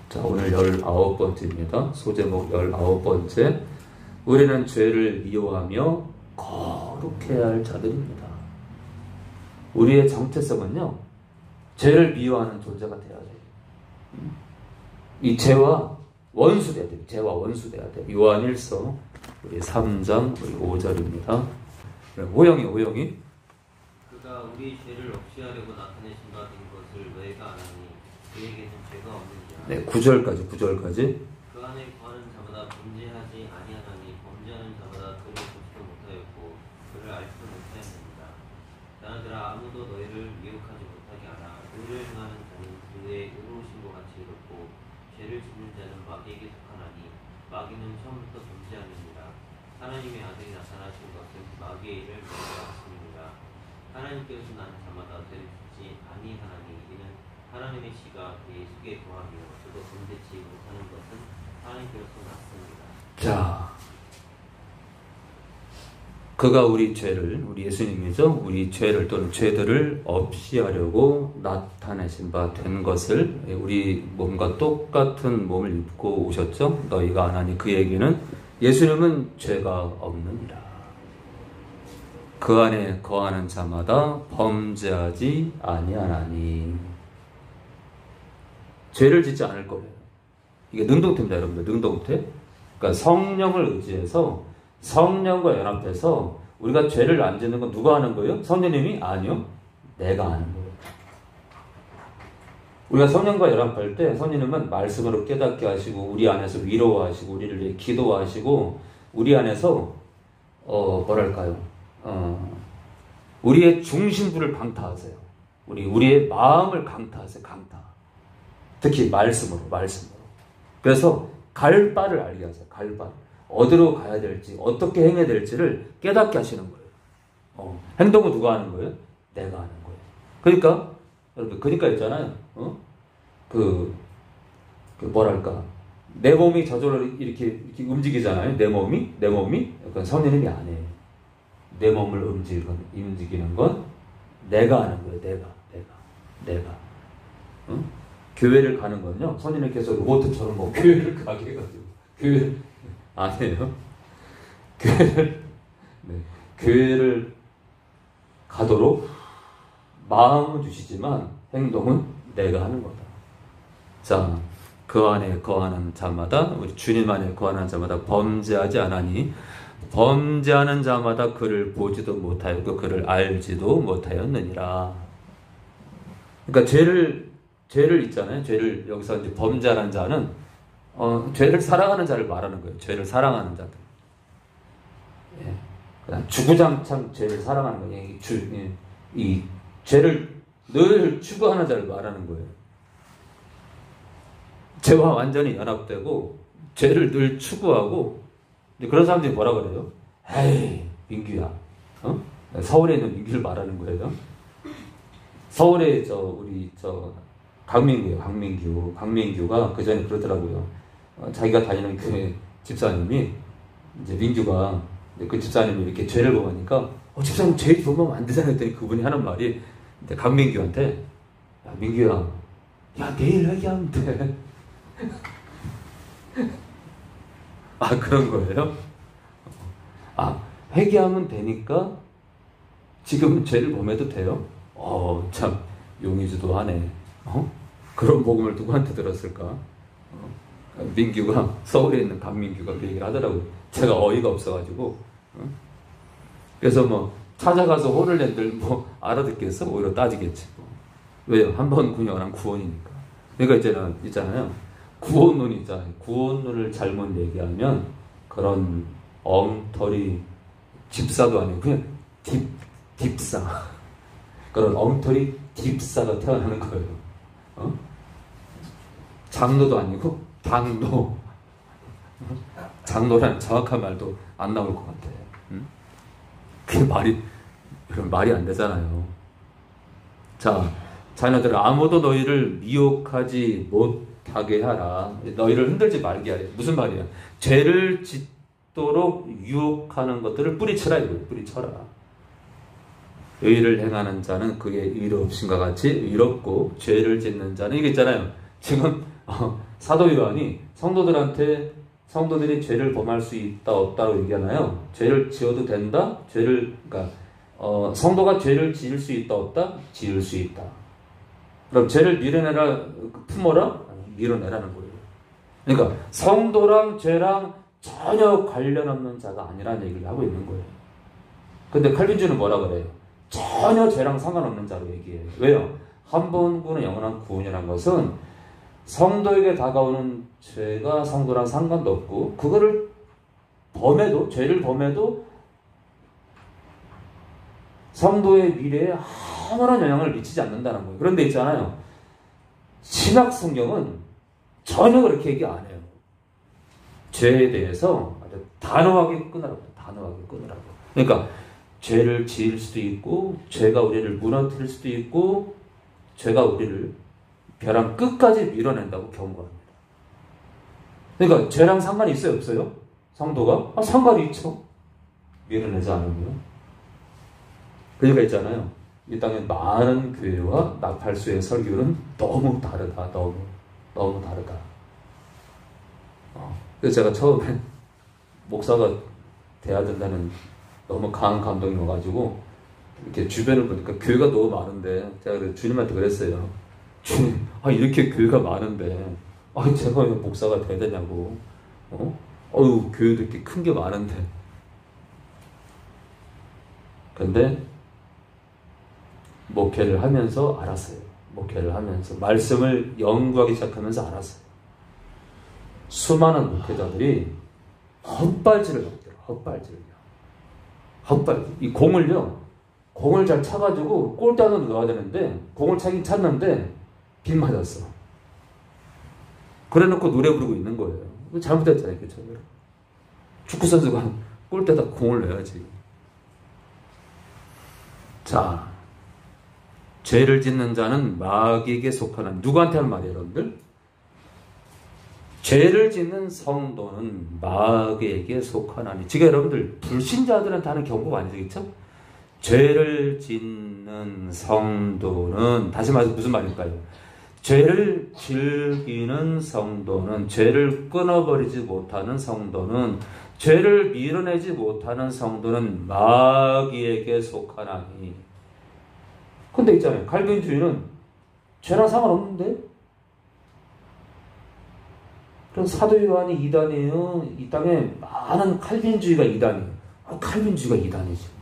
자, 오늘 19번째입니다. 소제목 19번째. 우리는 죄를 미워하며 거룩해야 할 자들입니다. 우리의 정체성은요, 죄를 미워하는 존재가 돼야 돼요. 이 죄와 원수돼야 돼요. 죄와 원수돼야 돼요. 요한일서 우리 3장 우리 5절입니다. 호영이 그가 우리 죄를 없이하려고 나타내신 바 된 것을 너희가 아나니 그에게는 죄가 없느니라. 네, 9절까지 그 안에 거하는 자마다 범죄하지 아니하나니 범죄하는 자마다 그를 보지도 못하였고 그를 알지도 못하였느니라. 나나들아 아무도 너희를 미혹하지 못하게 하라. 의를 행하는 자는 그의 의로우신 것 같이 이롭고 죄를 짓는 자는 마귀에게 속하나니 마귀는 처음부터 범죄하느니라. 하나님의 아들이 나타나신 것은 마귀의 일을 멸하였음이니라. 하나님께서 나는 자마다 죄를 짓지 아니하나니 이는 하나님의 씨가 그의 속에 거하며 저도 범죄치 못하는 것은 하나님께서 났습니다. 자, 그가 우리 죄를, 우리 예수님이죠. 우리 죄를 또는 죄들을 없이 하려고 나타내신 바 된 것을 우리 몸과 똑같은 몸을 입고 오셨죠. 너희가 아나니 그에게는 예수님은 죄가 없느니라. 그 안에 거하는 자마다 범죄하지 아니하나니. 죄를 짓지 않을 거예요. 이게 능동태입니다, 여러분들. 능동태. 그러니까 성령을 의지해서 성령과 연합해서 우리가 죄를 안 짓는 건 누가 하는 거예요? 성령님이? 아니요. 내가 하는 거예요. 우리가 성령과 연합할 때 성령님은 말씀으로 깨닫게 하시고 우리 안에서 위로하시고 우리를 기도하시고 우리 안에서 우리의 중심부를 강타하세요. 우리의 마음을 강타하세요. 강타. 특히 말씀으로. 그래서 갈 바를 알게 하세요. 갈 바. 어디로 가야 될지, 어떻게 행해야 될지를 깨닫게 하시는 거예요. 행동은 누가 하는 거예요? 내가 하는 거예요. 그러니까, 여러분, 그러니까 있잖아요. 내 몸이 저절로 이렇게 움직이잖아요. 내 몸이. 그러니까 성령님이 안 해요. 내 몸을 움직이는 건 내가 하는 거예요. 내가. 교회를 가는 건요, 성령님께서 로봇처럼 뭐 교회를 가게 해가지고, 교회를, 아니에요. 교회를 가도록 마음은 주시지만 행동은 내가 하는 거다. 자, 그 안에 거하는 자마다, 우리 주님 안에 거하는 자마다 범죄하지 않으니, 범죄하는 자마다 그를 보지도 못하였고 그를 알지도 못하였느니라. 그러니까 죄를 있잖아요. 죄를 여기서 이제 범죄하는 자는 죄를 사랑하는 자를 말하는 거예요. 죄를 사랑하는 자들. 예. 그다음 주구장창 죄를 사랑하는 거예요. 이 죄를 늘 추구하는 자를 말하는 거예요. 죄와 완전히 연합되고 죄를 늘 추구하고 그런 사람들이 뭐라 그래요? 에이, 민규야. 서울에 있는 민규를 말하는 거예요. 서울에 강민규가 그 전에 그러더라고요. 자기가 다니는 교회 집사님이 이제 민규가 그 집사님이 이렇게 죄를 범하니까 집사님 죄 범하면 안 되잖아요. 했더니 그분이 하는 말이 강민규한테 야 민규야, 야 내일 회개하면 돼. 아 그런 거예요? 아 회개하면 되니까 지금 죄를 범해도 돼요? 참 용의주도 하네. 그런 복음을 누구한테 들었을까? 민규가, 서울에 있는 강민규가 그 얘기를 하더라고요. 제가 어이가 없어가지고. 그래서 뭐, 찾아가서 혼을 낸들 뭐, 알아듣겠어? 오히려 따지겠지. 왜요? 한 번 구원한 구원이니까. 그러니까 있잖아요. 구원론 있잖아요. 구원론을 잘못 얘기하면 그런 엉터리 집사도 아니고 그냥 딥사. 그런 엉터리 딥사가 태어나는 거예요. 장로도 아니고 당도. 장로라는 정확한 말도 안 나올 것 같아요. 그게 말이 안 되잖아요. 자, 자녀들 아무도 너희를 미혹하지 못하게 하라. 너희를 흔들지 말게 하라. 무슨 말이야? 죄를 짓도록 유혹하는 것들을 뿌리쳐라 이거예요. 뿌리쳐라. 의를 행하는 자는 그의 의롭심과 같이 의롭고 죄를 짓는 자는 이게 있잖아요. 지금 사도 요한이 성도들이 죄를 범할 수 있다 없다고 얘기하나요? 죄를 지어도 된다? 그러니까 성도가 죄를 지을 수 있다 없다? 지을 수 있다. 그럼 죄를 밀어내라, 품어라? 밀어내라는 거예요. 그러니까 성도랑 죄랑 전혀 관련 없는 자가 아니라는 얘기를 하고 있는 거예요. 근데 칼빈주는 뭐라 그래요? 전혀 죄랑 상관없는 자로 얘기해요. 왜요? 한 번 구원은 영원한 구원이라는 것은 성도에게 다가오는 죄가 성도랑 상관도 없고, 그거를 죄를 범해도 성도의 미래에 아무런 영향을 미치지 않는다는 거예요. 그런데 있잖아요. 신약 성경은 전혀 그렇게 얘기 안 해요. 죄에 대해서 아주 단호하게 끊으라고. 그러니까 죄를 지을 수도 있고, 죄가 우리를 무너뜨릴 수도 있고, 죄가 우리를 벼랑 끝까지 밀어낸다고 경고합니다. 그러니까 죄랑 상관이 있어요, 없어요? 성도가? 상관이 있죠. 밀어내지 않으면. 그러니까 있잖아요. 이 땅에 많은 교회와 나팔수의 설교는 너무 다르다. 너무 다르다. 그래서 제가 처음에 목사가 돼야 된다는 너무 강한 감동이 와가지고 이렇게 주변을 보니까 교회가 너무 많은데, 제가 주님한테 그랬어요. 주님, 이렇게 교회가 많은데 제가 왜 목사가 돼야 되냐고. 교회도 이렇게 큰 게 많은데. 근데 목회를 하면서 알았어요. 말씀을 연구하기 시작하면서 알았어요. 수많은 목회자들이 헛발질을 하더라고요. 이 공을 잘 차가지고 골대 안으로 넣어야 되는데, 공을 차긴 찼는데 빗 맞았어. 그래 놓고 노래 부르고 있는 거예요. 잘못했잖아요. 그쵸? 축구선수가 골대에다 공을 넣어야지. 자, 죄를 짓는 자는 마귀에게 속하는, 누구한테 하는 말이에요, 여러분들? 죄를 짓는 성도는 마귀에게 속하나니. 지금 여러분들 불신자들한테 하는 경고가 아니죠? 죄를 짓는 성도는, 다시 말해서 무슨 말일까요? 죄를 즐기는 성도는, 죄를 끊어버리지 못하는 성도는, 죄를 밀어내지 못하는 성도는 마귀에게 속하나니. 근데 있잖아요. 칼빈주의는 죄랑 상관없는데? 그럼 사도 요한이 이단이에요. 이 땅에 많은 칼빈주의가 이단이에요. 칼빈주의가 이단이죠.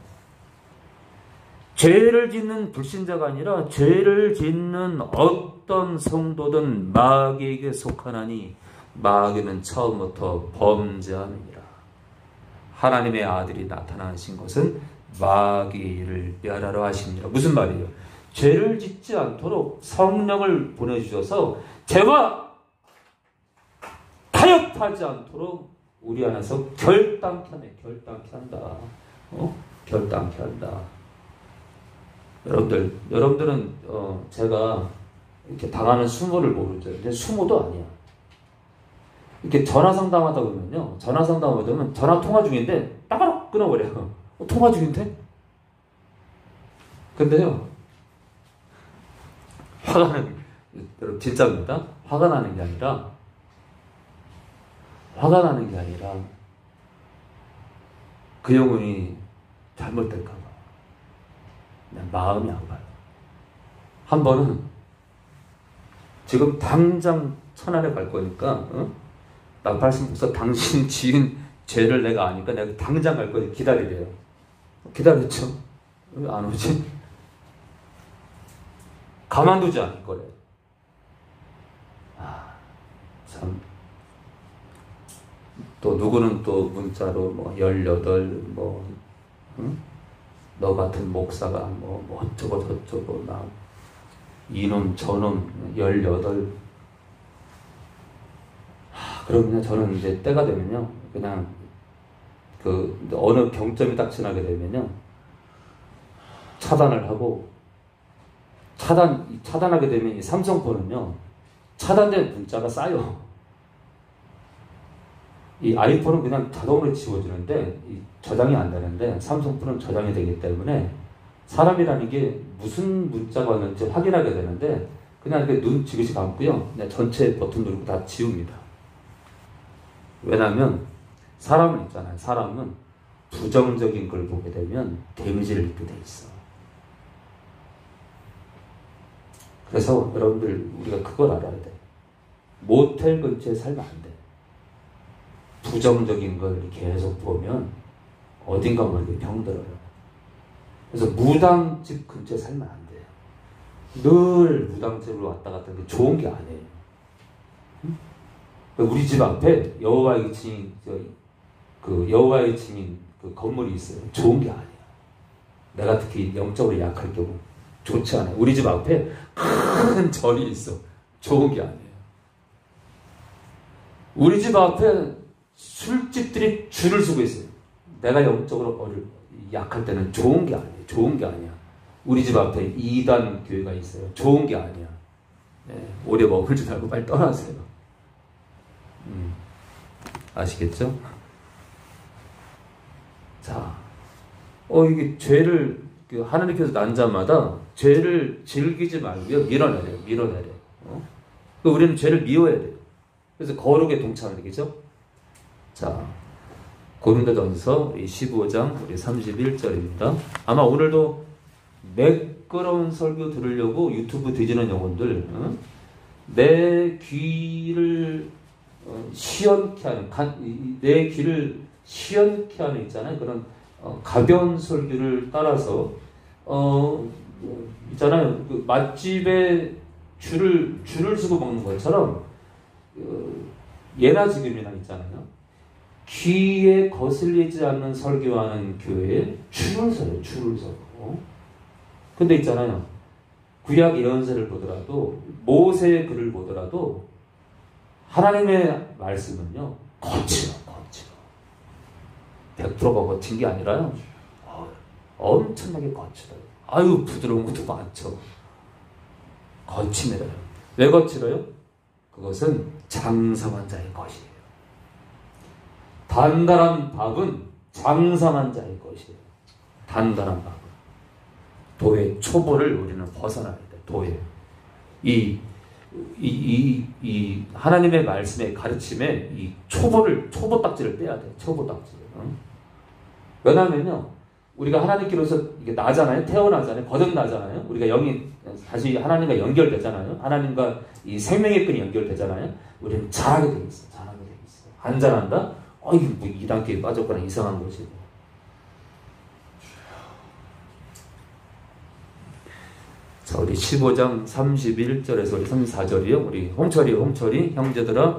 죄를 짓는 불신자가 아니라 죄를 짓는 어떤 성도든 마귀에게 속하나니, 마귀는 처음부터 범죄함이니라. 하나님의 아들이 나타나신 것은 마귀를 멸하러 하십니다. 무슨 말이에요? 죄를 짓지 않도록 성령을 보내주셔서 죄와 타협하지 않도록 우리 안에서 결단케 한다. 결단케 한다. 여러분들은 제가 이렇게 당하는 수모를 모르죠. 근데 수모도 아니야. 이렇게 전화 상담하다 보면요. 전화 통화 중인데 따가락 끊어버려요. 통화 중인데? 근데요. 여러분 진짜입니다. 화가 나는 게 아니라 그 영혼이 잘못될까 봐. 그냥 마음이 아파요. 한 번은 지금 당장 천안에 갈 거니까, 나팔신 목사 당신 지은 죄를 내가 아니까 내가 당장 갈 거니까 기다리래요. 기다렸죠. 왜 안 오지? 가만두지 않을 거래. 참. 또 누구는 또 문자로 18 너 같은 목사가 어쩌고 저쩌고 나 이놈 저놈 18. 그러면 저는 이제 때가 되면요, 그냥 어느 경점이 딱 지나게 되면요, 차단을 하고, 차단하게 되면 이 삼성폰은요, 차단된 문자가 쌓여. 이 아이폰은 그냥 자동으로 지워지는데 저장이 안 되는데, 삼성폰은 저장이 되기 때문에 사람이라는 게 무슨 문자가 왔는지 확인하게 되는데, 그냥 이렇게 눈 지그시 감고요. 그냥 전체 버튼 누르고 다 지웁니다. 왜냐하면 사람은 있잖아요. 사람은 부정적인 걸 보게 되면 데미지를 입게 돼 있어. 그래서 여러분들 우리가 그걸 알아야 돼. 모텔 근처에 살면 안 돼. 부정적인 걸 계속 보면 어딘가 모르게 병들어요. 그래서 무당집 근처에 살면 안 돼요. 늘 무당집으로 왔다 갔다 하는 게 좋은 게 아니에요. 응? 우리 집 앞에 여호와의 증인, 여호와의 증인 그 건물이 있어요. 좋은 게 아니야. 내가 특히 영적으로 약할 경우 좋지 않아요. 우리 집 앞에 큰 절이 있어. 좋은 게 아니에요. 우리 집 앞에 술집들이 줄을 서고 있어요. 내가 영적으로 약할 때는 좋은 게 아니에요. 좋은 게 아니야. 우리 집 앞에 2단 교회가 있어요. 좋은 게 아니야. 네, 오래 머물지 말고 빨리 떠나세요. 아시겠죠? 자, 이게 죄를 하나님께서 난 자마다 죄를 즐기지 말고요. 밀어내래요. 밀어내래요. 우리는 죄를 미워야 돼요. 그래서 거룩에 동참하는 거죠. 자, 고린도전서 15장 우리 31절입니다. 아마 오늘도 매끄러운 설교 들으려고 유튜브 뒤지는 영혼들, 내 귀를 시원케 하는, 내 귀를 시원케 하는 있잖아요. 그런 가벼운 설교를 따라서 있잖아요. 그 맛집에 줄을 서고 먹는 것처럼 예나 지금이나 있잖아요. 귀에 거슬리지 않는 설교하는 교회에 줄을 서요. 줄을 서고. 근데 있잖아요. 구약 예언서를 보더라도 모세의 글을 보더라도 하나님의 말씀은요. 거칠어. 100%가 거친 게 아니라요. 엄청나게 거칠어요. 아유 부드러운 것도 많죠. 거칩니다. 왜 거칠어요? 그것은 장성한 자의 것이에요. 단단한 밥은 장성한 자의 것이에요. 단단한 밥은. 도의 초보를 우리는 벗어나야 돼. 도의. 이 하나님의 말씀의 가르침에 이 초보 딱지를 빼야 돼. 초보 딱지를. 왜냐면요. 우리가 하나님께로서 이게 나잖아요. 태어나잖아요. 거듭나잖아요. 우리가 영이 다시 하나님과 연결되잖아요. 하나님과 이 생명의 끈이 연결되잖아요. 우리는 잘하게 돼 있어. 잘하게 돼 있어. 안 잘한다? 이게 뭐 2단계에 빠졌거나 이상한 것이고. 자, 우리 15장 31절에서 우리 34절이요. 우리 홍철이 형제들아.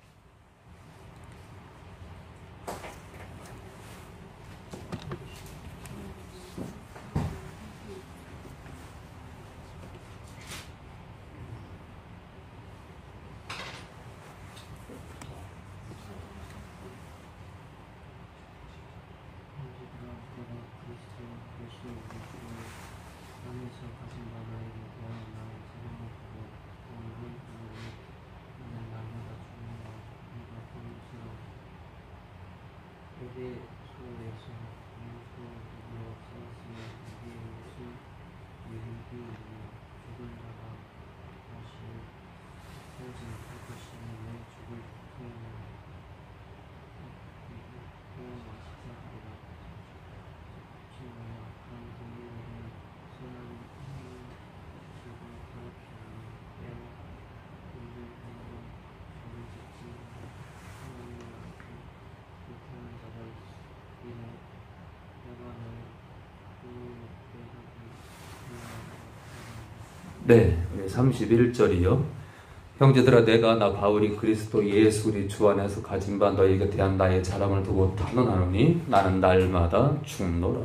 네, 31절이요. 형제들아 내가 나 바울이 그리스도 예수 우리 주 안에서 가진 바 너희에게 대한 나의 자랑을 두고 탄원하노니 나는 날마다 죽노라.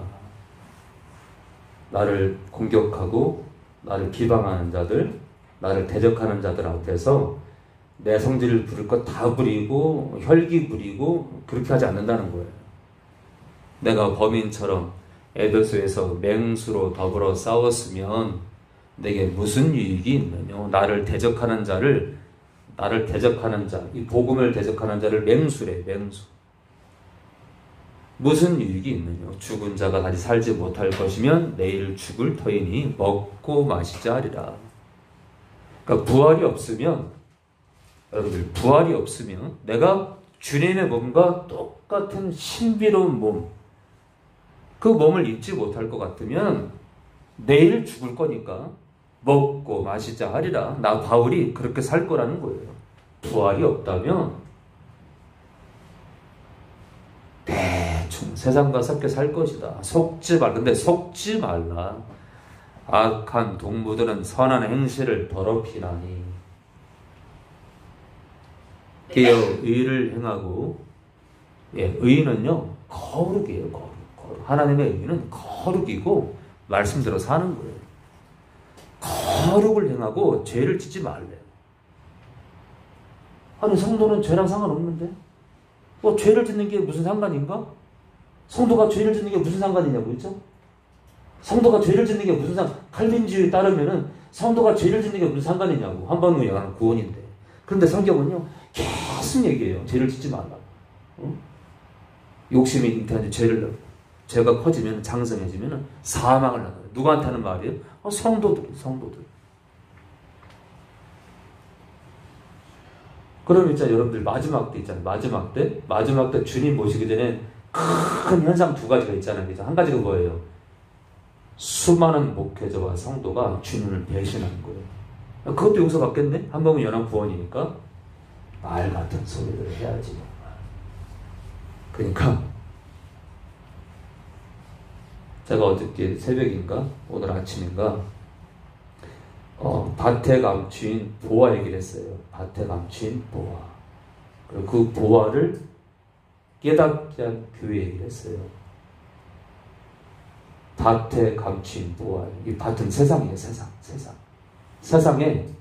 나를 공격하고 나를 비방하는 자들, 나를 대적하는 자들 앞에서 내 성질을 부릴 것 다 부리고 혈기 부리고 그렇게 하지 않는다는 거예요. 내가 범인처럼 에베소에서 맹수로 더불어 싸웠으면 내게 무슨 유익이 있느냐. 나를 대적하는 자, 이 복음을 대적하는 자를 맹수래, 맹수. 무슨 유익이 있느냐. 죽은 자가 다시 살지 못할 것이면 내일 죽을 터이니 먹고 마시자 하리라. 그러니까 부활이 없으면, 여러분들 부활이 없으면 내가 주님의 몸과 똑같은 신비로운 몸, 그 몸을 잊지 못할 것 같으면 내일 죽을 거니까 먹고 마시자 하리라. 나 바울이 그렇게 살 거라는 거예요. 부활이 없다면 대충 세상과 섞여 살 것이다. 속지 말. 근데 속지 말라. 악한 동무들은 선한 행실을 더럽히나니 깨어 의를 행하고, 의는요 거룩이에요. 거룩. 하나님의 의는 거룩이고 말씀대로 사는 거예요. 거룩을 행하고 죄를 짓지 말래요. 아니 성도는 죄랑 상관없는데 죄를 짓는 게 무슨 상관인가? 성도가 죄를 짓는 게 무슨 상관이냐고 있죠? 성도가 죄를 짓는 게 무슨 칼빈주의에 따르면은 성도가 죄를 짓는 게 무슨 상관이냐고. 한 번 의하는 구원인데. 그런데 성경은요 계속 얘기해요. 죄를 짓지 말라. 욕심이 잉태한 죄가 커지면, 장성해지면 사망을 나가요. 누구한테 하는 말이에요? 성도들. 그럼 있잖아요. 여러분들 마지막 때 있잖아요. 마지막 때 주님 모시기 전에 큰 현상 두 가지가 있잖아요. 그죠? 한 가지가 뭐예요? 수많은 목회자와 성도가 주님을 배신하는 거예요. 그것도 용서받겠네? 한 번은 연한 구원이니까 말 같은 소리를 해야지. 그러니까 제가 어저께 새벽인가 오늘 아침인가 밭에 감추인 보화 얘기를 했어요. 밭에 감추인 보화. 그리고 그 보화를 깨닫게 한 교회 얘기를 했어요. 밭에 감추인 보화. 이 밭은 세상이에요. 세상에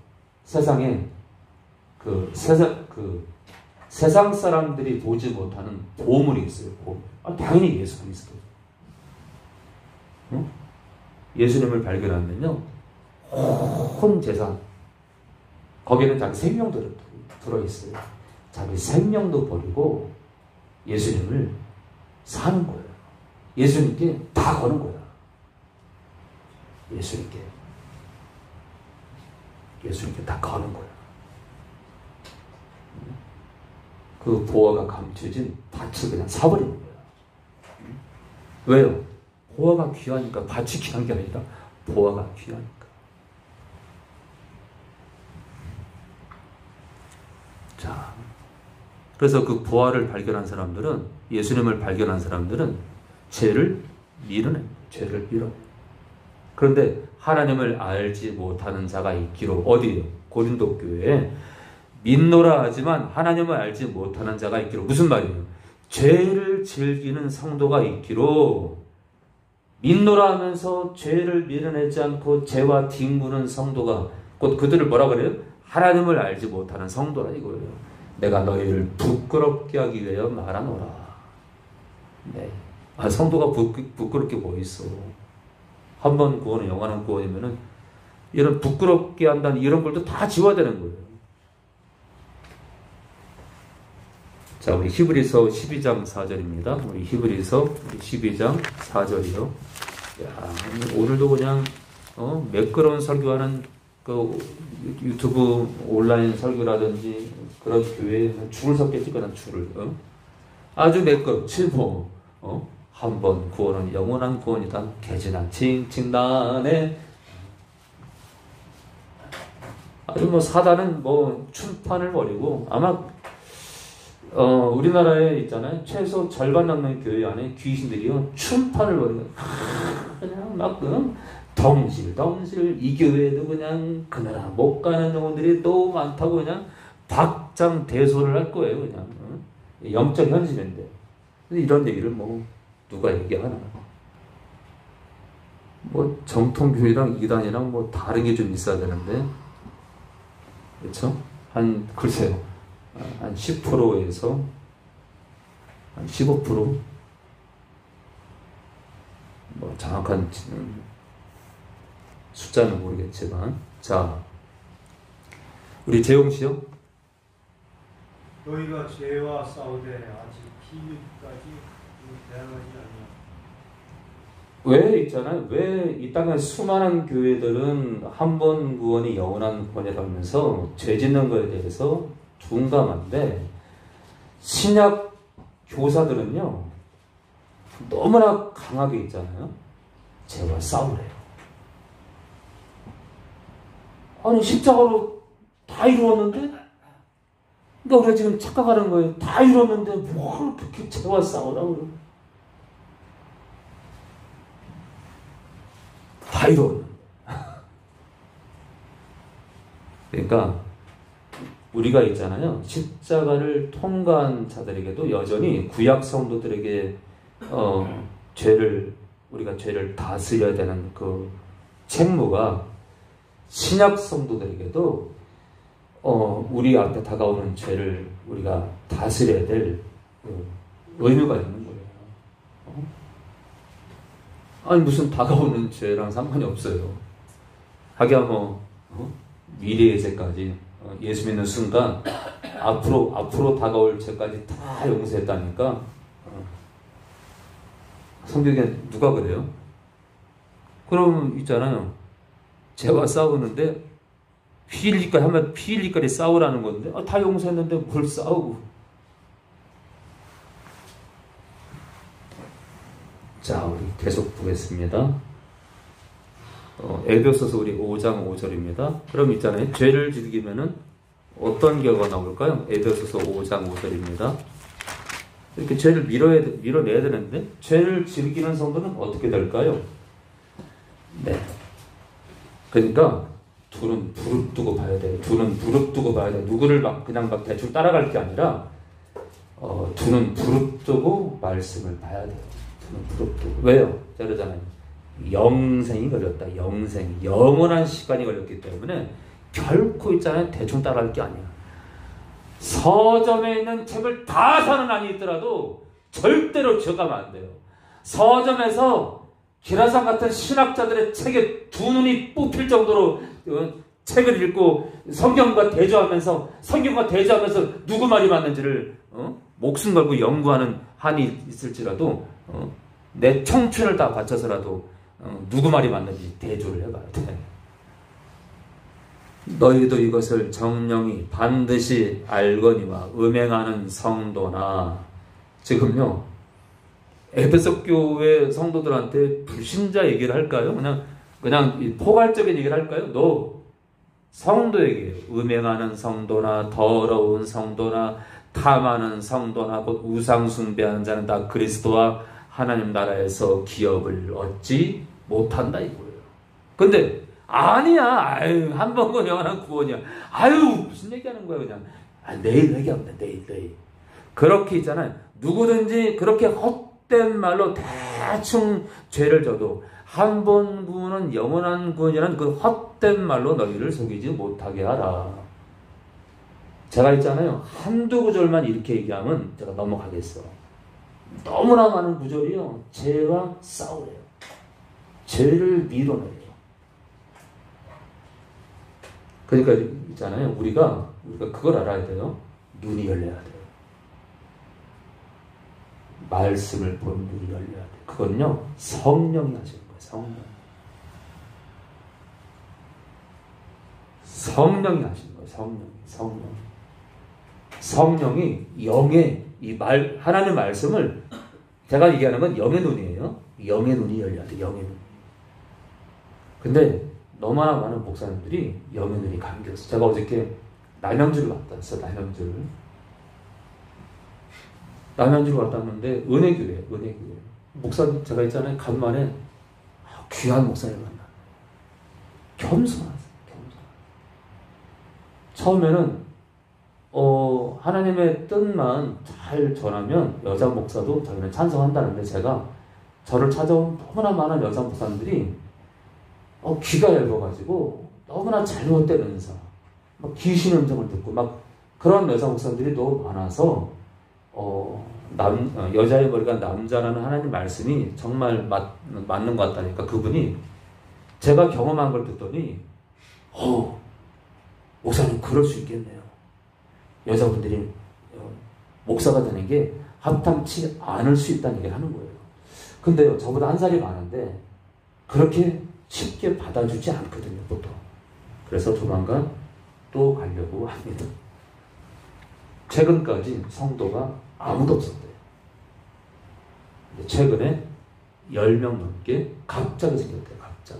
세상 사람들이 보지 못하는 보물이 있어요. 보물. 당연히 예수 그리스도. 예수님을 발견하면요, 온 재산, 거기는 자기 생명도 들어있어요. 자기 생명도 버리고 예수님을 사는 거예요. 예수님께 다 거는 거야. 예수님께 다 거는 거야. 그 보화가 감춰진 밭을 그냥 사버리는 거야. 왜요? 보화가 귀하니까. 밭이 귀한 게 아니라 보화가 귀하니까. 자, 그래서 그 보화를 발견한 사람들은, 예수님을 발견한 사람들은 죄를 밀어내요. 그런데 하나님을 알지 못하는 자가 있기로, 어디에요? 고린도 교회에 믿노라 하지만 하나님을 알지 못하는 자가 있기로. 무슨 말이에요? 죄를 즐기는 성도가 있기로. 믿노라 하면서 죄를 밀어내지 않고 죄와 뒹구는 성도가, 곧 그들을 뭐라 그래요? 하나님을 알지 못하는 성도라 이거예요. 내가 너희를 부끄럽게 하기 위하여 말하노라. 네. 성도가 부끄럽게 뭐 있어. 한 번 구원은 영원한 구원이면은 이런 부끄럽게 한다는 이런 걸도 다 지워야 되는 거예요. 자, 우리 히브리서 12장 4절입니다. 우리 히브리서 12장 4절이요. 야, 오늘도 그냥 매끄러운 설교하는 그 유튜브 온라인 설교라든지 그런 교회에 줄을 섰겠지, 그런 줄을. 아주 매끄럽지 뭐. 한 번 구원은 영원한 구원이다. 개진한 칭칭나네. 아주 뭐 사단은 뭐 춘판을 벌이고, 아마 우리나라에 있잖아요. 최소 절반 넘는 교회 안에 귀신들이요 춘판을 벌이고 그냥 막 덩실덩실. 이 교회에도 그냥 그나라 못 가는 영혼들이 또 많다고 그냥 박장대소를 할 거예요. 그냥 영적 현실인데. 근데 이런 얘기를 뭐 누가 얘기하나? 뭐 정통교회랑 이단이랑 뭐 다른 게 좀 있어야 되는데, 그렇죠? 글쎄요, 한 10%에서 한 15%, 뭐 정확한 숫자는 모르겠지만. 자, 우리 재용 씨요. 너희가 죄와 싸우되 아직 피육까지 대항하지 왜 있잖아요. 왜 이 땅에 수많은 교회들은 한 번 구원이 영원한 구원이라면서 죄 짓는 거에 대해서 둔감한데 신약 교사들은요 너무나 강하게 있잖아요. 죄와 싸우래요. 아니 십자가로 다 이루었는데 그러니까 우리가 지금 착각하는 거예요. 다 이루었는데 뭘 그렇게 죄와 싸우라고 다 이루었는데 그러니까 우리가 있잖아요. 십자가를 통과한 자들에게도 여전히 구약 성도들에게 우리가 죄를 다스려야 되는 그 책무가 신약 성도들에게도 우리 앞에 다가오는 죄를 우리가 다스려야 될 의무가 있는 거예요. 아니 무슨 다가오는 죄랑 상관이 없어요. 하기야 미래의 죄까지 예수 믿는 순간 앞으로 다가올 죄까지 다 용서했다니까. 성경에 누가 그래요? 그럼 있잖아요. 죄와 싸우는데 피 흘리까지 하면 피 흘리까지 싸우라는 건데 다 용서했는데 뭘 싸우고. 자, 우리 계속 보겠습니다. 에베소서 우리 5장 5절입니다. 그럼 있잖아요. 죄를 즐기면은 어떤 결과가 나올까요? 에베소서 5장 5절입니다. 이렇게 죄를 밀어내야 되는데 죄를 즐기는 성도는 어떻게 될까요? 네. 그러니까 둘은 부릅뜨고 봐야 돼요. 둘은 부릅뜨고 봐야 돼요. 누구를 그냥 대충 따라갈 게 아니라 둘은 부릅뜨고 말씀을 봐야 돼요. 둘은 부릅뜨고. 왜요? 그러잖아요. 영생이 걸렸다. 영생. 영원한 시간이 걸렸기 때문에 결코 있잖아요. 대충 따라갈 게 아니야. 서점에 있는 책을 다 사는 안이 있더라도 절대로 지어가면 안 돼요. 서점에서 기라상 같은 신학자들의 책에 두 눈이 뽑힐 정도로 책을 읽고 성경과 대조하면서 누구 말이 맞는지를 목숨 걸고 연구하는 한이 있을지라도 내 청춘을 다 바쳐서라도 누구 말이 맞는지 대조를 해봐야 돼. 너희도 이것을 정령이 반드시 알거니와 음행하는 성도나. 지금요 에베소 교회 성도들한테 불신자 얘기를 할까요? 그냥 포괄적인 얘기를 할까요? 너 성도에게 음행하는 성도나 더러운 성도나 탐하는 성도나 곧 우상 숭배하는 자는 다 그리스도와 하나님 나라에서 기업을 얻지 못한다 이거예요. 근데 아니야. 한 번 건 영원한 구원이야. 무슨 얘기하는 거야 그냥. 내일 얘기하면 돼. 내일. 그렇게 있잖아요. 누구든지 그렇게 헛된 말로 대충 죄를 져도 한 번 구원은 영원한 구원이라는 그 헛된 말로 너희를 속이지 못하게 하라. 제가 있잖아요. 한두 구절만 이렇게 얘기하면 제가 넘어가겠어. 너무나 많은 구절이요. 죄와 싸우래요. 죄를 밀어내요. 그러니까 있잖아요. 우리가 그걸 알아야 돼요. 눈이 열려야 돼요. 말씀을 보는 눈이 열려야 돼요. 그건요. 성령이 하시는 거예요. 성령이 하시는 거예요. 성령이 영의 하나님의 말씀을 제가 얘기하는 건 영의 눈이에요. 영의 눈이 열려야 돼요. 영의 눈. 근데 너무나 많은 목사님들이 영의 눈이 감겼어요. 제가 어저께 남양주를 갔다 왔어요. 남양주를 갔다 왔는데 은혜교회. 목사님 제가 있잖아요. 간만에 귀한 목사님 만나. 겸손하세요. 처음에는 하나님의 뜻만 잘 전하면 여자 목사도 자기는 찬성한다는데 제가 저를 찾아온 너무나 많은 여자 목사님들이 귀가 얇아가지고 너무나 잘못된 은사, 귀신 음성을 듣고 그런 여자 목사님들이 너무 많아서 여자의 머리가 남자라는 하나님 말씀이 정말 맞는 것 같다니까 그분이 제가 경험한 걸 듣더니 목사님 그럴 수 있겠네요. 여자분들이 목사가 되는 게 합당치 않을 수 있다는 얘기를 하는 거예요. 근데요, 저보다 한 살이 많은데 그렇게 쉽게 받아주지 않거든요, 보통. 그래서 조만간 또 가려고 합니다. 최근까지 성도가 아무도 없었대요. 근데 최근에 10명 넘게 갑자기 생겼대요, 갑자기.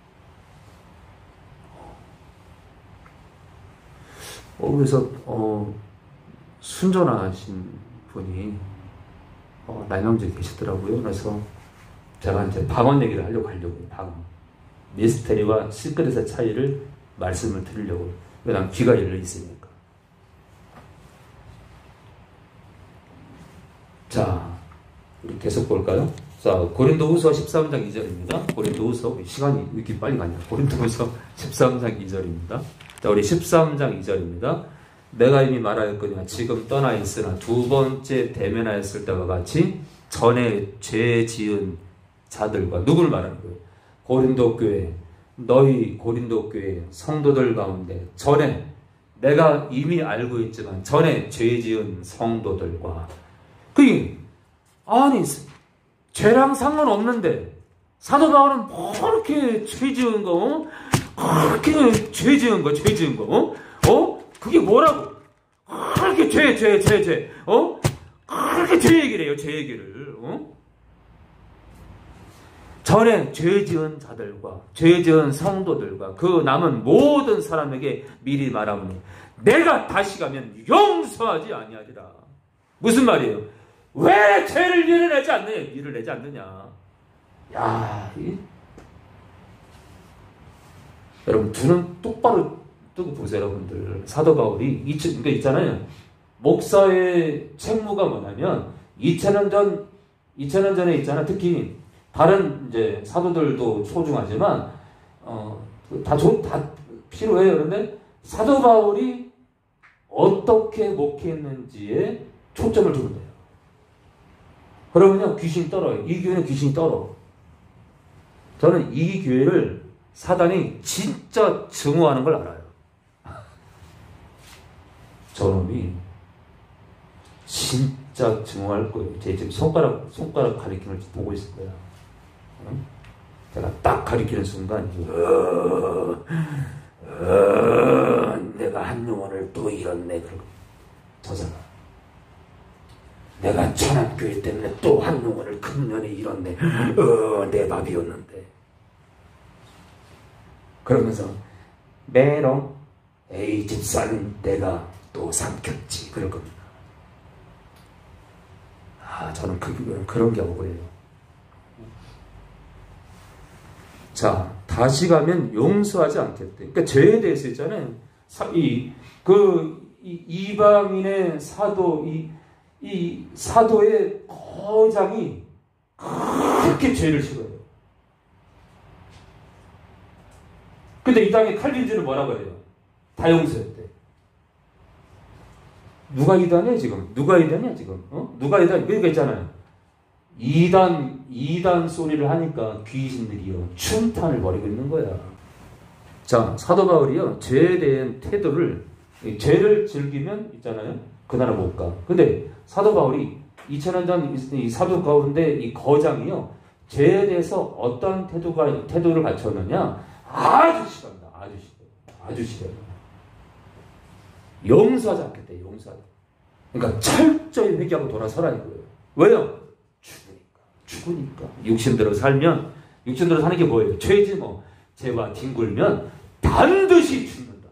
그래서 순전하신 분이 남양주에 계시더라고요. 그래서 제가 이제 방언 얘기를 하려고 방언. 미스테리와 시크릿의 차이를 말씀을 드리려고. 왜냐면 귀가 열려 있으니까. 자, 우리 계속 볼까요? 자, 고린도후서 13장 2절입니다. 고린도후서, 시간이 왜 이렇게 빨리 가냐? 고린도후서 13장 2절입니다. 자, 우리 13장 2절입니다. 내가 이미 말하였거니와 지금 떠나 있으나 두 번째 대면하였을 때와 같이 전에 죄 지은 자들과, 누구를 말하는 거예요? 고린도 교회, 너희 고린도 교회 성도들 가운데 전에, 내가 이미 알고 있지만 전에 죄 지은 성도들과, 아니 죄랑 상관없는데 사도 바울은 뭐 이렇게 죄 지은 거, 그렇게 죄 지은 거, 그게 뭐라고? 그렇게 죄, 그렇게 죄 얘기를 해요, 죄 얘기를, 전에 죄 지은 자들과, 죄 지은 성도들과, 그 남은 모든 사람에게 미리 말하오니, 내가 다시 가면 용서하지 아니하리라. 무슨 말이에요? 왜 죄를 밀어내지 않느냐? 밀어내지 않느냐? 야, 여러분, 두 눈 똑바로 뜨고 보세요, 여러분들. 사도 바울이, 그러니까 있잖아요. 목사의 책무가 뭐냐면, 2000년 전에 있잖아. 특히, 다른 이제 사도들도 소중하지만, 다 필요해요. 그런데, 사도 바울이 어떻게 목회했는지에 초점을 두면 돼요. 그러면요, 귀신이 떨어요. 이 교회는 귀신이 떨어. 저는 이 교회를 사단이 진짜 증오하는 걸 알아요. 저놈이 진짜 증오할 거예요. 제 지금 손가락 가리킴을 보고 있을 거야. 제가 딱 가리키는 순간, 내가 한 영혼을 또 잃었네. 그러고 저 사람. 내가 천안교회 때문에 또 한 영혼을 금년에 잃었네. 내 밥이었는데. 그러면서 메롱, 에이 집사는 내가 또 삼켰지. 그럴 겁니다. 저는 그런 경우예요. 자, 다시 가면 용서하지 않겠대. 그러니까 죄에 대해서 있잖아요. 이방인의 사도, 이 사도의 거장이 그렇게 죄를 싫어해요. 근데 이 당의 칼빈주는 뭐라고 해요? 다 용서했대. 누가 이단이야 지금? 누가 이단이야 지금? 누가 이단? 그러니까 있잖아요. 이단 소리를 하니까 귀신들이요 충탄을 벌이고 있는 거야. 자, 사도 바울이요 죄에 대한 태도를, 죄를 즐기면 있잖아요 그 나라 못 가. 근데 사도 바울이 2000년 전 이 사도 가운데 이 거장이요 죄에 대해서 어떤 태도를 갖췄느냐? 아주 싫어한다. 아주 싫어요. 용서하지 않겠대. 용서하지. 그러니까 철저히 회개하고 돌아서라는 거예요. 왜요? 죽으니까. 육신대로 살면, 육신대로 사는 게 뭐예요? 죄지 뭐. 죄와 뒹굴면 반드시 죽는다.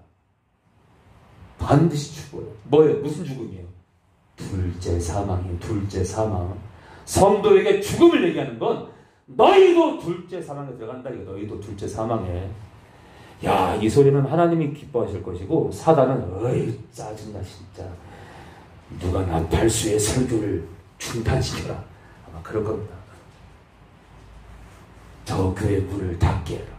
반드시 죽어요. 뭐예요? 무슨 죽음이에요? 둘째 사망이에요. 둘째 사망. 성도에게 죽음을 얘기하는 건 너희도 둘째 사망에 들어간다. 이거 너희도 둘째 사망에. 야, 이 소리는 하나님이 기뻐하실 것이고 사단은 어이 짜증나 진짜. 누가 나 발수의 설교를 중단시켜라. 아마 그럴 겁니다. 저 교회 문을 닫게 해라.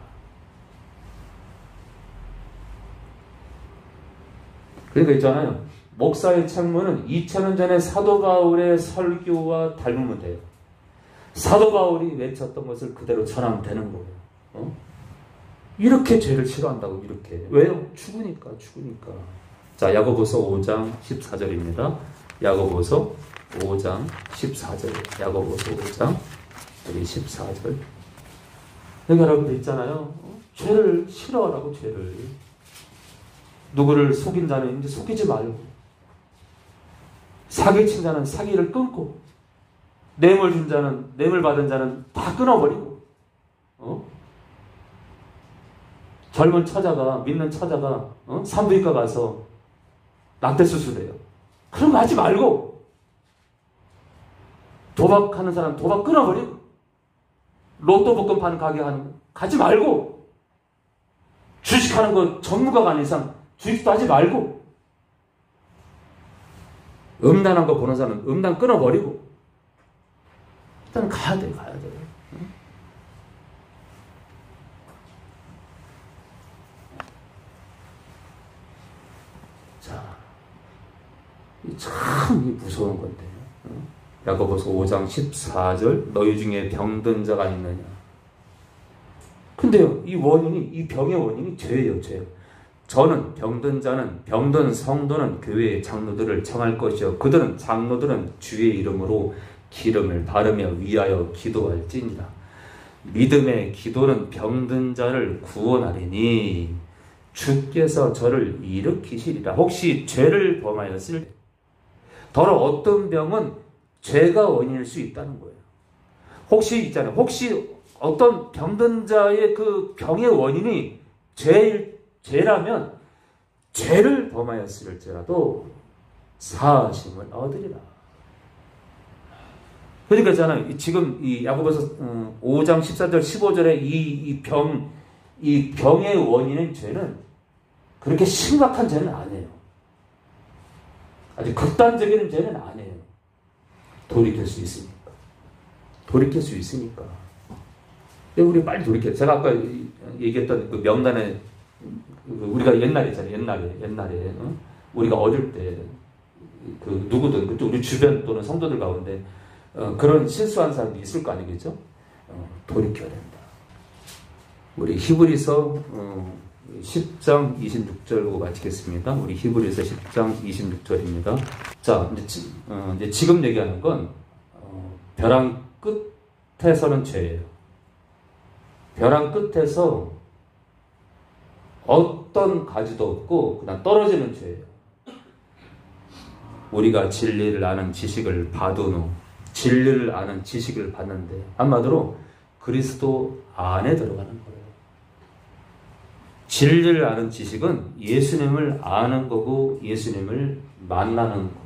그러니까 있잖아요. 목사의 책무는 2000년 전에 사도 바울의 설교와 닮으면 돼요. 사도 바울이 외쳤던 것을 그대로 전하면 되는 거예요. 이렇게 죄를 싫어한다고. 이렇게. 왜요? 죽으니까. 자, 야고보서 5장 14절입니다. 야고보서 5장 14절. 야고보서 5장 우리 14절. 그러니까 여러분들 있잖아요. 죄를 싫어하라고, 죄를. 누구를 속인 자는 이제 속이지 말고, 사기친 자는 사기를 끊고, 뇌물 준 자는, 뇌물 받은 자는 다 끊어버리고, 젊은 처자가, 믿는 처자가, 산부인과 가서 낙태 수술해요. 그런 거 하지 말고, 도박하는 사람 도박 끊어버리고, 로또 복권 파는 가게 하는 거 가지 말고, 주식하는 거 전문가가 아닌 이상 주식도 하지 말고, 음란한 거 보는 사람은 음란 끊어버리고, 일단 가야 돼. 자, 참 무서운 건데. 야고보서 5장 14절, 너희 중에 병든 자가 있느냐. 근데요, 이 원인이, 이 병의 원인이 죄예요, 죄. 저는 병든 자는, 병든 성도는 교회의 장로들을 청할 것이요, 장로들은 주의 이름으로 기름을 바르며 위하여 기도할지니라. 믿음의 기도는 병든 자를 구원하리니 주께서 저를 일으키시리라. 혹시 죄를 범하였을 때, 더러 어떤 병은 죄가 원인일 수 있다는 거예요. 혹시 있잖아요. 혹시 어떤 병든 자의 그 병의 원인이 죄라면 죄를 범하였을지라도 사하심을 얻으리라. 그러니까 있잖아요. 지금 이 야고보서 5장 14절 15절에 이 병의 원인인 죄는 그렇게 심각한 죄는 아니에요. 아주 극단적인 죄는 아니에요. 돌이킬 수 있으니까. 돌이킬 수 있으니까. 우리 빨리 돌이켜요. 제가 아까 얘기했던 그 명단에, 우리가 옛날에 있잖아요. 옛날에. 우리가 어릴 때, 그 누구든, 우리 주변 또는 성도들 가운데, 그런 실수한 사람이 있을 거 아니겠죠? 돌이켜야 된다. 우리 히브리서 10장 26절 보고 마치겠습니다. 우리 히브리서 10장 26절입니다. 자, 이제 지금 얘기하는 건 벼랑 끝에서는 죄예요. 벼랑 끝에서 어떤 가지도 없고 그냥 떨어지는 죄예요. 우리가 진리를 아는 지식을 받은 후, 진리를 아는 지식을 받는데, 한마디로 그리스도 안에 들어가는 거예요. 진리를 아는 지식은 예수님을 아는 거고 예수님을 만나는 겁니다.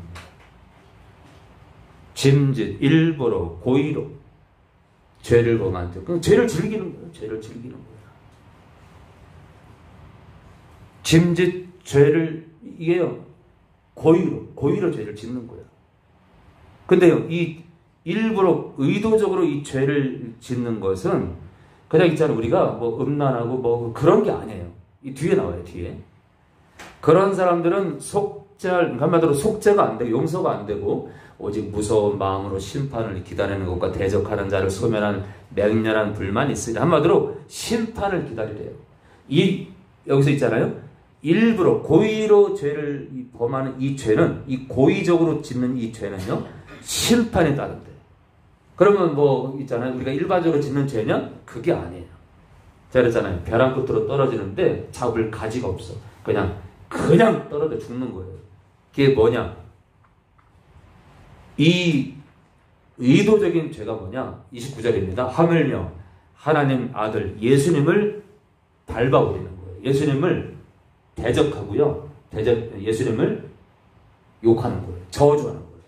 짐짓, 일부러, 고의로 죄를 범한 적, 죄를 즐기는 거예요. 죄를 즐기는 거예요. 짐짓, 죄를, 이게요, 고의로 죄를 짓는 거예요. 근데요, 이 일부러, 의도적으로 이 죄를 짓는 것은 그냥 있잖아요. 우리가 뭐 음란하고 뭐 그런 게 아니에요. 이 뒤에 나와요, 뒤에. 그런 사람들은 한마디로 속죄가 안 되고 용서가 안 되고 오직 무서운 마음으로 심판을 기다리는 것과 대적하는 자를 소멸한 맹렬한 불만이 있으니, 한마디로 심판을 기다리래요. 여기서 있잖아요. 일부러 고의로 죄를 범하는 이 죄는, 이 고의적으로 짓는 이 죄는요, 심판에 따른대요. 그러면 뭐 있잖아요. 우리가 일반적으로 짓는 죄는 그게 아니에요. 제가 그랬잖아요. 벼랑 끝으로 떨어지는데 잡을 가지가 없어. 그냥 떨어져 죽는 거예요. 그게 뭐냐? 이 의도적인 죄가 뭐냐? 29절입니다. 하물며 하나님 아들 예수님을 밟아버리는 거예요. 예수님을 대적하고요. 예수님을 욕하는 거예요. 저주하는 거예요.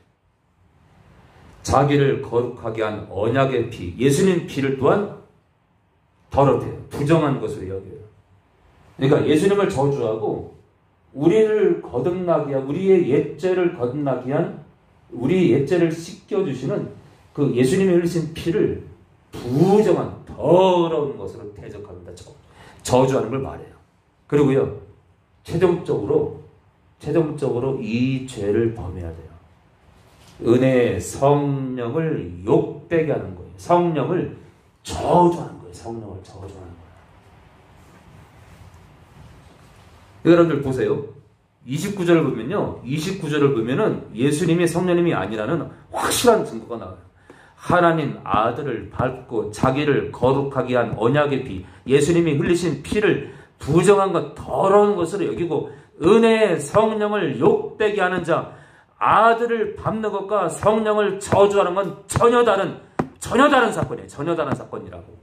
자기를 거룩하게 한 언약의 피, 예수님 피를 또한 더럽혀요. 부정한 것으로 여겨요. 그러니까 예수님을 저주하고 우리를 거듭나게 한, 우리의 옛죄를 거듭나게 한, 우리의 옛죄를 씻겨주시는 그 예수님이 흘리신 피를 부정한 더러운 것으로 대적합니다. 저주하는 걸 말해요. 그리고요, 최종적으로 이 죄를 범해야 돼요. 은혜의 성령을 욕되게 하는 거예요. 성령을 저주하는 거예요. 성령을 저주하는 거예요. 여러분들 보세요. 29절을 보면요. 29절을 보면은 예수님이 성령님이 아니라는 확실한 증거가 나와요. 하나님 아들을 밟고 자기를 거룩하게 한 언약의 피, 예수님이 흘리신 피를 부정한 것, 더러운 것으로 여기고 은혜의 성령을 욕되게 하는 자, 아들을 밟는 것과 성령을 저주하는 건 전혀 다른 사건이에요. 전혀 다른 사건이라고.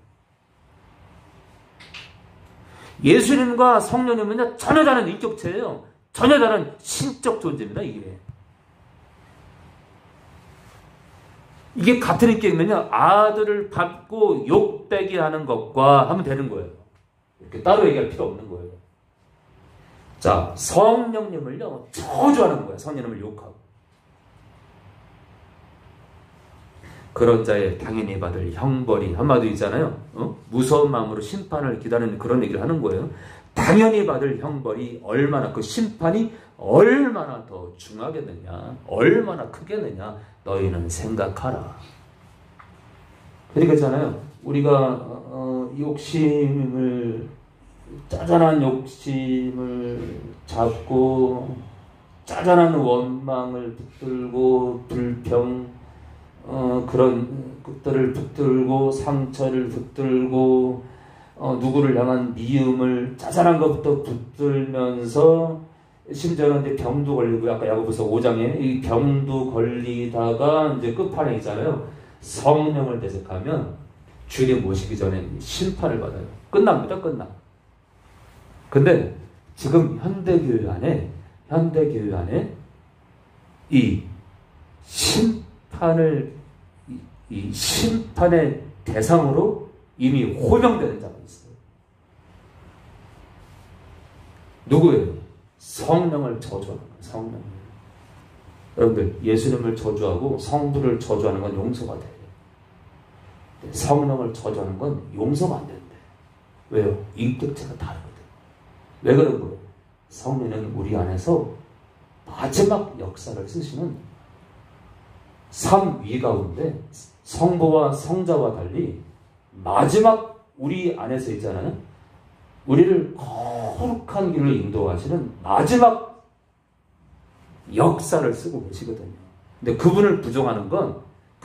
예수님과 성령님은요, 전혀 다른 인격체예요. 전혀 다른 신적 존재입니다, 이게 같은 인격이면요, 아들을 밟고 욕되게 하는 것과 하면 되는 거예요. 이렇게 따로 얘기할 필요 없는 거예요. 자, 성령님을요, 저주하는 거예요. 성령님을 욕하고. 그런 자의 당연히 받을 형벌이, 한마디로 있잖아요. 무서운 마음으로 심판을 기다리는 그런 얘기를 하는 거예요. 당연히 받을 형벌이 얼마나, 그 심판이 얼마나 더 중하겠느냐, 얼마나 크겠느냐, 너희는 생각하라. 그러니까 있잖아요. 우리가 욕심을, 짜잔한 욕심을 잡고 짜잔한 원망을 붙들고 불평, 그런 것들을 붙들고 상처를 붙들고 누구를 향한 미움을 짜잘한 것부터 붙들면서 심지어는 이제 병도 걸리고, 아까 야고보서 5장에 이 병도 걸리다가 이제 끝판에 있잖아요. 성령을 대적하면 주님 모시기 전에 심판을 받아요. 끝납니다. 끝나. 근데 지금 현대교회 안에 이 심판의 대상으로 이미 호명되는 자가 있어요. 누구예요? 성령을 저주하는 거예요. 성령. 여러분들, 예수님을 저주하고 성부를 저주하는 건 용서가 돼요. 성령을 저주하는 건 용서가 안 되는데. 왜요? 인격체가 다르거든. 왜 그런 거예요? 성령은 우리 안에서 마지막 역사를 쓰시는 삼위 가운데 성부와 성자와 달리 마지막 우리 안에서 있잖아요. 우리를 거룩한 길로 인도하시는 마지막 역사를 쓰고 계시거든요. 근데 그분을 부정하는 건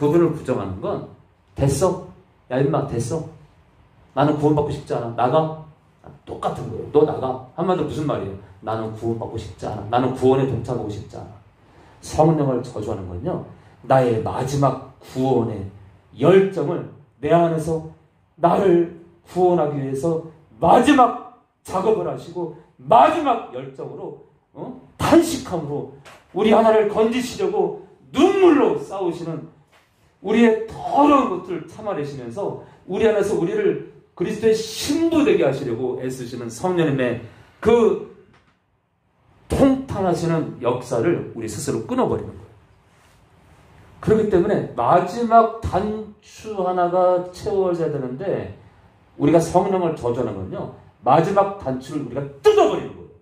됐어. 야 임마 됐어. 나는 구원받고 싶지 않아. 나가. 똑같은 거예요. 너 나가. 한마디로 무슨 말이에요? 나는 구원받고 싶지 않아. 나는 구원에 동참하고 싶지 않아. 성령을 저주하는 건요, 나의 마지막 구원의 열정을 내 안에서 나를 구원하기 위해서 마지막 작업을 하시고 마지막 열정으로 탄식함으로 우리 하나를 건지시려고 눈물로 싸우시는, 우리의 더러운 것들을 참아내시면서 우리 안에서 우리를 그리스도의 신부되게 하시려고 애쓰시는 성령님의 그 통탄하시는 역사를 우리 스스로 끊어버리는 거예요. 그렇기 때문에 마지막 단추 하나가 채워져야 되는데, 우리가 성령을 저주하는 건요, 마지막 단추를 우리가 뜯어버리는 거예요.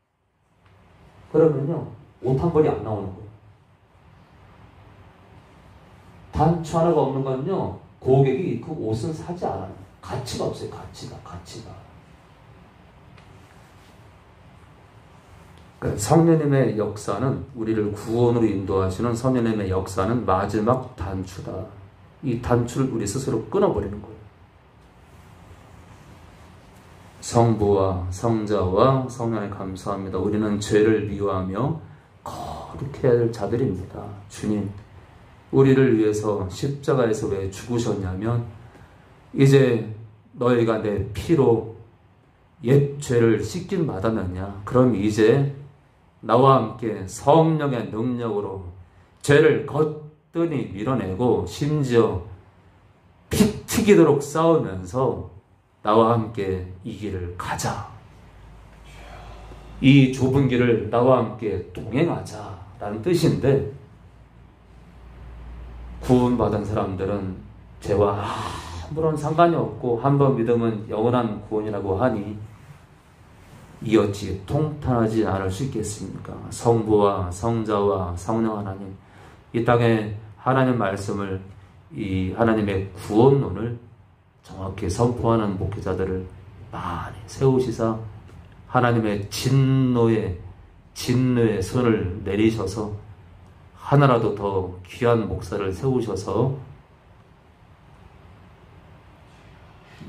그러면요, 옷 한 벌이 안 나오는 거예요. 단추 하나가 없는 건요, 고객이 그 옷을 사지 않아요. 가치가 없어요. 가치가. 그러니까 성령님의 역사는, 우리를 구원으로 인도하시는 성령님의 역사는 마지막 단추다. 이 단추를 우리 스스로 끊어버리는 거예요. 성부와 성자와 성령에 감사합니다. 우리는 죄를 미워하며 거룩해야 될 자들입니다. 주님, 우리를 위해서 십자가에서 왜 죽으셨냐면, 이제 너희가 내 피로 옛 죄를 씻김 받았느냐? 그럼 이제 나와 함께 성령의 능력으로 죄를 거뜬히 밀어내고 심지어 피 튀기도록 싸우면서 나와 함께 이 길을 가자. 이 좁은 길을 나와 함께 동행하자라는 뜻인데, 구원받은 사람들은 죄와 아무런 상관이 없고 한 번 믿으면 영원한 구원이라고 하니 이 어찌 통탄하지 않을 수 있겠습니까? 성부와 성자와 성령 하나님, 이 땅에 하나님 말씀을, 이 하나님의 구원론을 정확히 선포하는 목회자들을 많이 세우시사 하나님의 진노의 손을 내리셔서 하나라도 더 귀한 목사를 세우셔서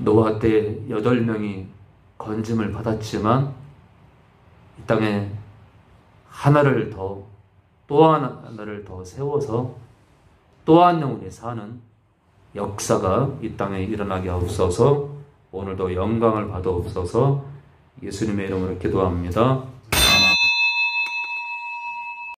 노아 때 8명이 건짐을 받았지만 이 땅에 하나를 더, 또 하나를 더 세워서 또 한 영혼이 사는 역사가 이 땅에 일어나게 하옵소서. 오늘도 영광을 받아옵소서. 예수님의 이름으로 기도합니다.